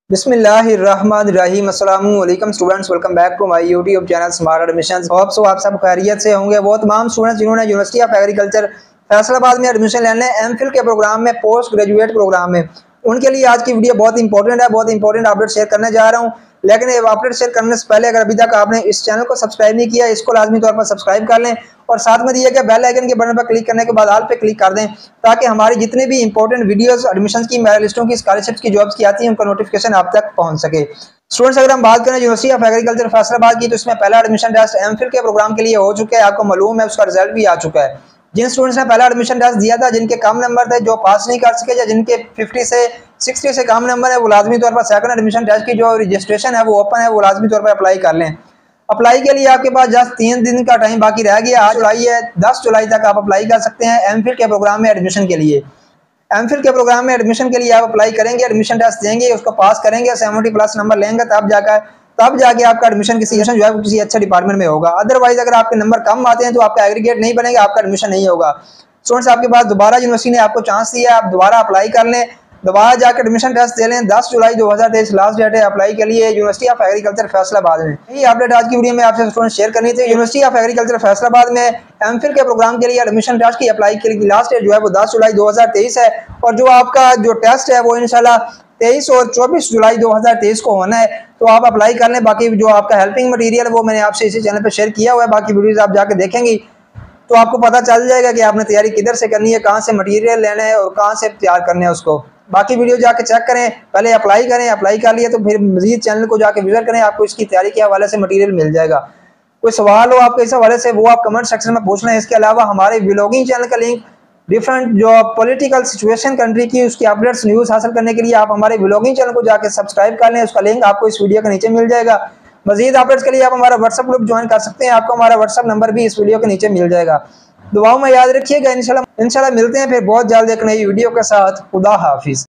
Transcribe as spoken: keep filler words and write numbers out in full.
बिस्मिल्लाहिर्रहमानिर्रहीम। अस्सलामु अलैकुम students, welcome back to my YouTube channel smart admissions. Hope so आप सब खैरियत से होंगे। वो तमाम स्टूडेंट्स जिन्होंने यूनिवर्सिटी ऑफ एग्रीकल्चर फैसलाबाद में एडमिशन लेने एमफिल के प्रोग्राम में, पोस्ट ग्रेजुएट प्रोग्राम में, उनके लिए आज की वीडियो बहुत इंपॉर्टेंट है। बहुत इंपॉर्टेंट अपडेट शेयर करने जा रहा हूँ। लेकिन ये अपडेट शेयर करने से पहले अगर अभी तक आपने इस चैनल को सब्सक्राइब नहीं किया, इसको लाजमी तौर पर सब्सक्राइब कर लें और साथ में दिए गए बेल आइकन के बटन पर क्लिक करने के बाद ऑल पे क्लिक कर दें, ताकि हमारी जितने भी इंपॉर्टेंट वीडियोस एडमिशन की, मेरिट लिस्टों की, स्कॉलरशिप की, जॉब्स की आती है, उनका नोटिफिकेशन आप तक पहुंच सके। स्टूडेंट्स, अगर हम बात करें यूनिवर्सिटी ऑफ एग्रीकल्चर फैसलाबाद की, तो इसमें पहला एडमिशन टेस्ट एमफिल के प्रोग्राम के लिए हो चुका है। आपको मालूम है, उसका रिजल्ट भी आ चुका है। जिन स्टूडेंट्स ने पहला एडमिशन टेस्ट दिया था, जिनके कम नंबर थे, जो पास नहीं कर सके, या जिनके पचास से साठ से कम नंबर है, वो लाजमी तौर पर सेकंड एडमिशन टेस्ट की जो रजिस्ट्रेशन है वो ओपन है, वो लाजमी तौर पर अप्लाई कर लें। अप्लाई के लिए आपके पास जस्ट तीन दिन का टाइम बाकी रह गया। आज जुलाई है, दस जुलाई तक आप अप्लाई कर सकते हैं एमफिल के प्रोग्राम में एडमिशन के लिए। एमफिल के प्रोग्राम में एडमिशन के लिए आप अप्लाई करेंगे, एडमिशन टेस्ट देंगे, उसको पास करेंगे, सेवेंटी प्लस नंबर लेंगे, तब जाकर तब जाके आपका एडमिशन किसी जो है किसी अच्छे डिपार्टमेंट में होगा। अदरवाइज अगर आपके नंबर कम आते हैं तो आपका एग्रीगेट नहीं बनेगा, आपका एडमिशन नहीं होगा। स्टूडेंट्स, आपके पास दोबारा यूनिवर्सिटी ने आपको चांस दिया, आप दोबारा अप्लाई कर लें, दोबारा जाकर एडमिशन टेस्ट दे लें। दस जुलाई दो हज़ार तेईस लास्ट डेट है अप्लाई के लिए यूनिवर्सिटी ऑफ एग्रीकल्चर फैसलाबाद में। यही अपडेट आज की वीडियो में आपसे स्टूडेंट शेयर करनी थी। यूनिवर्सिटी ऑफ एग्रीकल्चर फैसलाबाद में एमफिल के प्रोग्राम के लिए एडमिशन टेस्ट की अप्लाई के लिए लास्ट डेट जो है वो दस जुलाई दो हज़ार तेईस है, और जो आपका जो टेस्ट है वो इंशाल्लाह तेईस और चौबीस जुलाई दो हज़ार तेईस को होना है। तो आप अप्लाई कर लें। बाकी जो आपका हेल्पिंग मटेरियल है वो मैंने आपसे इसी चैनल पर शेयर किया हुआ है। बाकी वीडियोज आप जाके देखेंगी तो आपको पता चल जाएगा कि आपने तैयारी किधर से करनी है, कहाँ से मटेरियल लेना है और कहाँ से तैयार करना है उसको। बाकी वीडियो जाके चेक करें, पहले अप्लाई करें, अप्लाई कर लिया तो फिर मजीद चैनल को जाके विजिट करें, आपको इसकी तैयारी के हवाले से मटेरियल मिल जाएगा। कोई सवाल हो आपके इस हवाले से वो आप कमेंट सेक्शन में पूछ लें। इसके अलावा हमारे व्लॉगिंग चैनल का लिंक, डिफरेंट जो पॉलिटिकल सिचुएशन कंट्री की उसकी अपडेट्स न्यूज़ हासिल करने के लिए आप हमारे व्लॉगिंग चैनल को जाके सब्सक्राइब कर लें। उसका लिंक आपको इस वीडियो के नीचे मिल जाएगा। मजीद अपडेट्स के लिए आप हमारा व्हाट्सएप ग्रुप ज्वाइन कर सकते हैं, आपको हमारा व्हाट्सएप नंबर भी इस वीडियो के नीचे मिल जाएगा। दुआओं में याद रखिएगा। इंशाल्लाह इंशाल्लाह मिलते हैं फिर बहुत जल्द एक नई वीडियो के साथ। खुदा हाफिज।